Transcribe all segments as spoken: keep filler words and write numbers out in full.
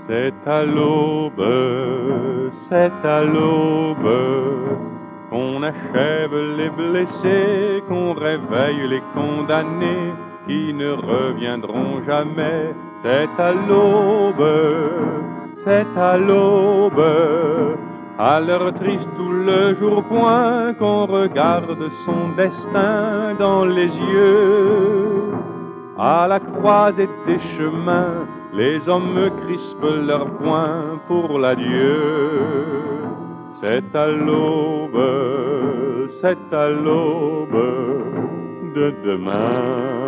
C'est à l'aube, c'est à l'aube qu'on achève les blessés, qu'on réveille les condamnés qui ne reviendront jamais. C'est à l'aube, c'est à l'aube, à l'heure triste où le jour point, qu'on regarde son destin dans les yeux. À la croisée des chemins, les hommes crispent leurs poings pour l'adieu. C'est à l'aube, c'est à l'aube de demain.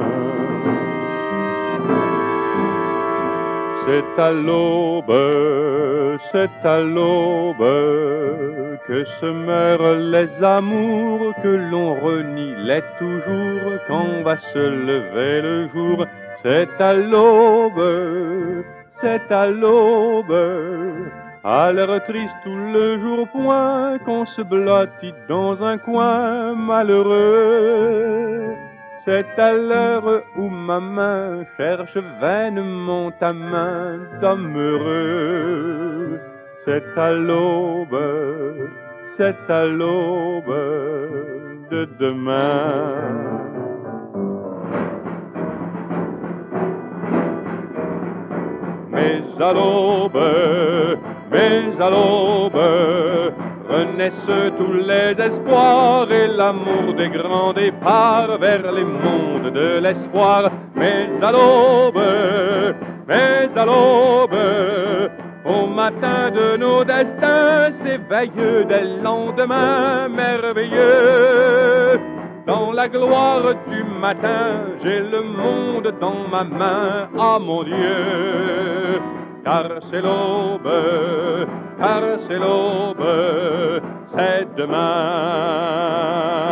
C'est à l'aube, c'est à l'aube que se meurent les amours, que l'on renie les toujours quand va se lever le jour. C'est à l'aube, c'est à l'aube, à l'heure triste où le jour point, qu'on se blottit dans un coin malheureux. C'est à l'heure où ma main cherche vainement ta main d'homme heureux. C'est à l'aube, c'est à l'aube de demain. Mais à l'aube, mais à l'aube, renaissent tous les espoirs et l'amour des grands départs vers les mondes de l'espoir. Mais à l'aube, mais à l'aube, au matin de nos destins s'éveillent des lendemains merveilleux. Dans la gloire du matin, j'ai le monde dans ma main, ah mon Dieu. Car c'est l'aube, car c'est l'aube, c'est demain.